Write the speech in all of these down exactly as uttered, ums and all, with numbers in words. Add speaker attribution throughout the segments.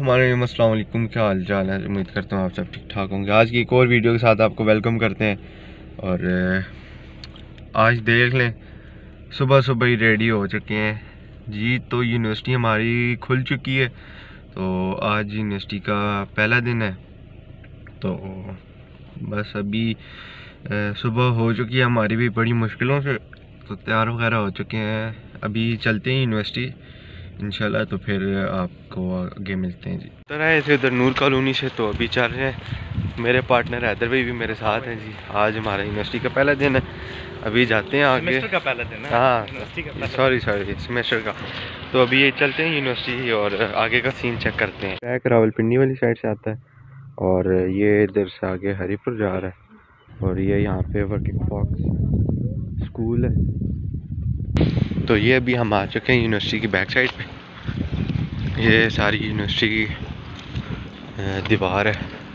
Speaker 1: वालेकुम अस्सलाम वालेकुम, क्या हाल चाल है। उम्मीद करता हूँ आप सब ठीक ठाक होंगे। आज की एक और वीडियो के साथ आपको वेलकम करते हैं। और आज देख लें सुबह सुबह ही रेडी हो चुके हैं जी। तो यूनिवर्सिटी हमारी खुल चुकी है, तो आज यूनिवर्सिटी का पहला दिन है। तो बस अभी सुबह हो चुकी है हमारी भी बड़ी मुश्किलों से, तो तैयार वगैरह हो चुके हैं। अभी चलते हैं यूनिवर्सिटी इंशाल्लाह, तो फिर आपको आगे मिलते हैं जी। तो आए थे उधर नूर कॉलोनी से, तो अभी चल रहे हैं। मेरे पार्टनर हैदर भाई भी मेरे साथ हैं जी। आज हमारा यूनिवर्सिटी का पहला दिन है, अभी जाते हैं आगे।
Speaker 2: सेमेस्टर का पहला दिन है।
Speaker 1: हाँ सॉरी सॉरी सेमेस्टर का। तो अभी ये चलते हैं यूनिवर्सिटी और आगे का सीन चेक करते हैं। बैक रावलपिंडी वाली साइड से आता है और ये इधर से आगे हरीपुर जा रहा है। और ये यहाँ पे वर्किंग फॉक्स स्कूल है। तो ये अभी हम आ चुके हैं यूनिवर्सिटी की बैक साइड पे। ये सारी यूनिवर्सिटी की दीवार है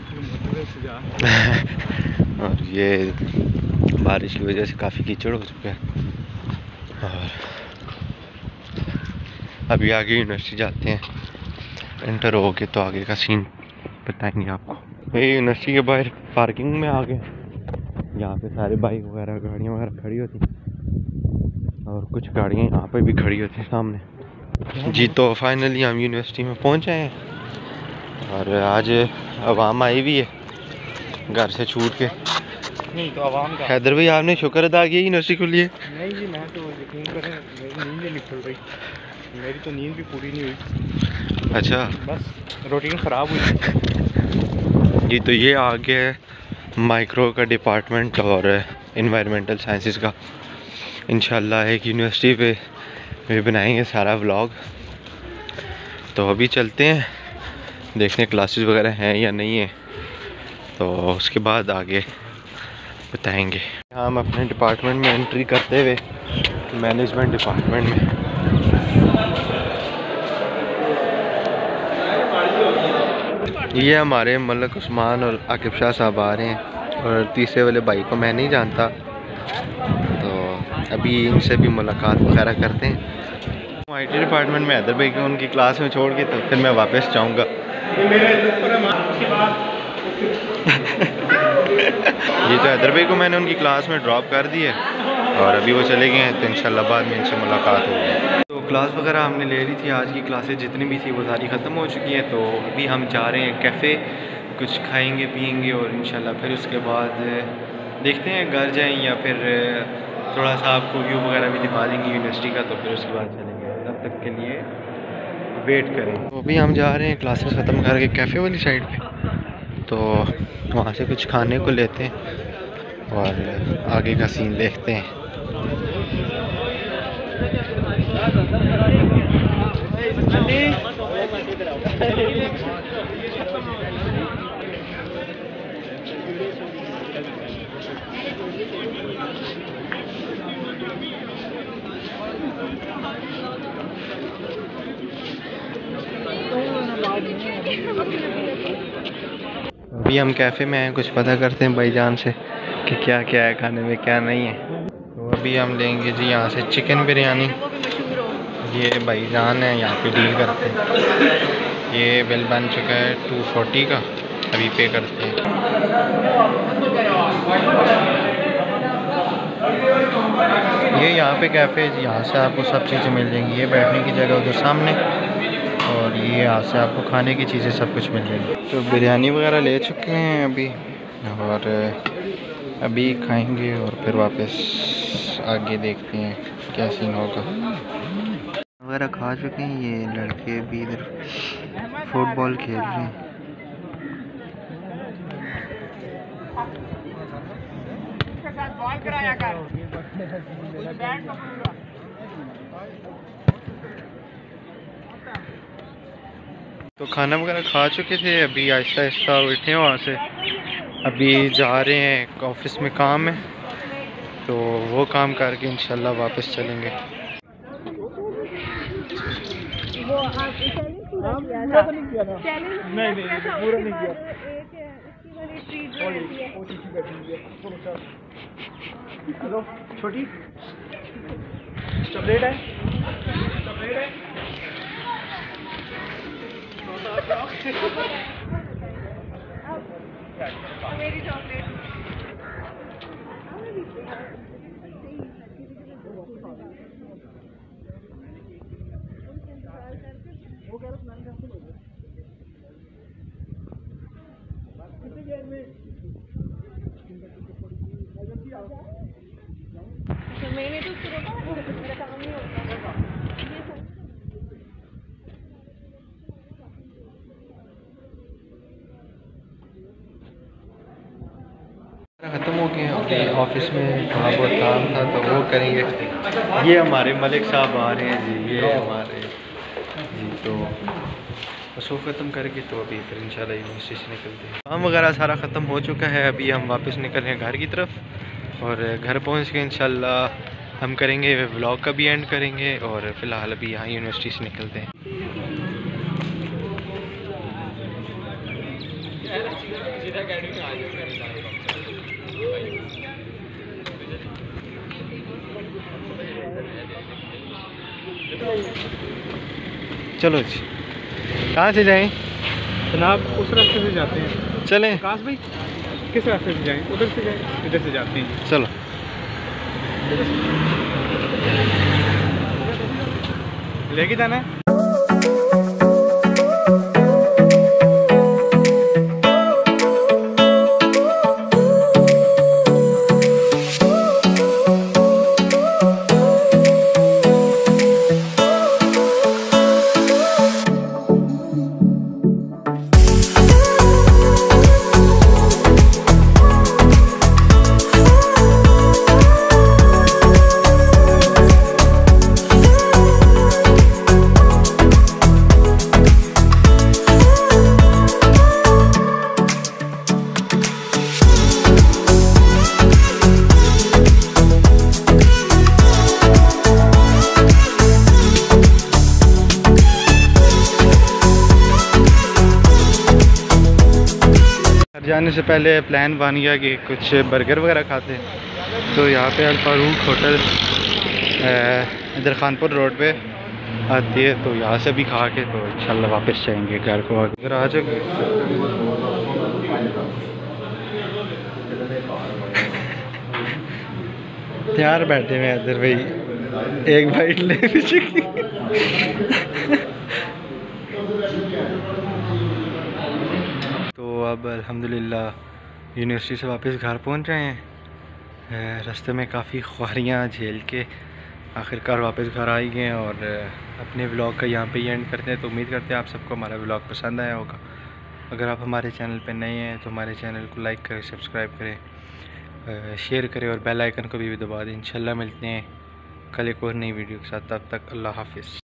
Speaker 1: और ये बारिश की वजह से काफ़ी कीचड़ हो चुका है। और अभी आगे यूनिवर्सिटी जाते हैं, एंटर हो के तो आगे का सीन बताएंगे आपको। ये यूनिवर्सिटी के बाहर पार्किंग में आ गए। यहाँ पे सारे बाइक वगैरह गाड़ियाँ वगैरह खड़ी होती और कुछ गाड़ियाँ यहाँ पे भी खड़ी होती हैं सामने जी। तो फाइनली हम यूनिवर्सिटी में पहुँचे हैं और आज आवाम आई भी है घर से छूट के।
Speaker 2: नहीं तो आवाम का
Speaker 1: हैदर भाई आपने शुक्र अदा किया यूनिवर्सिटी के लिए।
Speaker 2: नहीं जी, मैं तो यकीन करें मेरी नींद नहीं निकल रही, मेरी तो नींद भी पूरी नहीं हुई।
Speaker 1: अच्छा,
Speaker 2: बस रूटीन ख़राब हुई
Speaker 1: जी। तो ये आगे है माइक्रो का डिपार्टमेंट और इन्वायरमेंटल साइंसेस का। इंशाल्लाह एक यूनिवर्सिटी पे भी बनाएंगे सारा व्लॉग। तो अभी चलते हैं, देखते हैं क्लासेस वगैरह हैं या नहीं है, तो उसके बाद आगे बताएंगे। हम अपने डिपार्टमेंट में एंट्री करते हुए मैनेजमेंट डिपार्टमेंट में। ये हमारे मलक उस्मान और आकिब शाह साहब आ रहे हैं और तीसरे वाले भाई को मैं नहीं जानता, तो अभी इनसे भी मुलाकात वगैरह करते हैं। आई टी डिपार्टमेंट में हैदर भाई को उनकी क्लास में छोड़ के तो फिर मैं वापस जाऊँगा। ये तो हैदर भाई को मैंने उनकी क्लास में ड्रॉप कर दी है और अभी वो चले गए हैं, तो इंशाल्लाह बाद में इनसे मुलाकात होगी। तो क्लास वगैरह हमने ले ली थी, आज की क्लासेस जितनी भी थी वो सारी ख़त्म हो चुकी हैं। तो अभी हम जा रहे हैं कैफ़े, कुछ खाएंगे पियेंगे और इंशाल्लाह फिर उसके बाद देखते हैं घर जाएँ या फिर थोड़ा सा आपको व्यू वगैरह भी दिखा देंगे यूनिवर्सिटी का, तो फिर उसके बाद चलेंगे। तब तक के लिए वेट करें। तो अभी हम जा रहे हैं क्लासेस ख़त्म करके कैफ़े वाली साइड पे, तो वहाँ से कुछ खाने को लेते हैं और आगे का सीन देखते हैं। अभी हम कैफ़े में हैं, कुछ पता करते हैं भाईजान से कि क्या क्या है खाने में क्या नहीं है। तो अभी हम लेंगे जी यहाँ से चिकन बिरयानी। ये भाईजान है यहाँ पे डील करते हैं। ये बिल बन चुका है टू फोर्टी का, अभी पे करते हैं। ये यहाँ पे कैफ़े जी, यहाँ से आपको सब चीज़ें मिल जाएंगी। ये बैठने की जगह उधर सामने और ये यहाँ से आपको खाने की चीज़ें सब कुछ मिल जाएगी। तो बिरयानी वगैरह ले चुके हैं अभी और अभी खाएंगे और फिर वापस आगे देखते हैं क्या सीन होगा। वगैरह खा चुके हैं। ये लड़के भी इधर फुटबॉल खेल रहे हैं। तो खाना वगैरह खा चुके थे, अभी आहिस्ता आहिस्ता उठे वहाँ से। अभी जा रहे हैं ऑफिस में काम है, तो वो काम करके इंशाल्लाह वापस चलेंगे। वो आप नहीं किया था? नहीं नहीं पूरा नहीं किया। हेलो छोटी चॉकलेट है, चॉकलेट है।
Speaker 3: मेरी चॉकलेट मैंने तो उसको रोका, मेरा काम नहीं होता।
Speaker 1: ख़त्म हो गए अपने ऑफिस में, थोड़ा बहुत काम था तो वो करेंगे। ये हमारे मलिक साहब आ रहे हैं जी, ये हमारे जी। तो बस वो ख़त्म करके तो अभी फिर इंशाल्लाह यूनिवर्सिटी से निकलते हैं। काम वगैरह सारा ख़त्म हो चुका है, अभी हम वापस निकल रहे हैं घर की तरफ। और घर पहुंच के इंशाल्लाह हम करेंगे व्लॉग का भी एंड करेंगे, और फ़िलहाल अभी यहाँ यूनिवर्सिटी से निकलते हैं। चलो जी, कहाँ से जाएं?
Speaker 2: जनाब उस रास्ते से जाते हैं।
Speaker 1: चलें
Speaker 2: आकाश भाई किस रास्ते से जाएं? उधर से जाएं, इधर से जाते हैं।
Speaker 1: चलो।
Speaker 2: लेके जाना है।
Speaker 1: जाने से पहले प्लान बन गया कि कुछ बर्गर वगैरह खाते हैं। तो यहाँ पे अल फारूक होटल इधर खानपुर रोड पे आती है, तो यहाँ से भी खा के तो इंशाल्लाह वापस जाएंगे घर को। अगर आ जाओगे तैयार बैठे हुए इधर भाई, एक बाइट ले पीछे की। तो अब अल्हम्दुलिल्लाह यूनिवर्सिटी से वापस घर पहुंच रहे हैं। रास्ते में काफ़ी ख्वारियाँ झेल के आखिरकार वापस घर आ ही गए हैं, और अपने व्लॉग का यहाँ पे ही एंड करते हैं। तो उम्मीद करते हैं आप सबको हमारा व्लॉग पसंद आया होगा। अगर आप हमारे चैनल पे नए हैं तो हमारे चैनल को लाइक करें, सब्सक्राइब करें, शेयर करें और बेल आइकन को भी दबा दें। इंशाल्लाह मिलते हैं कल एक और नई वीडियो के साथ। तब तक अल्लाह हाफिज़।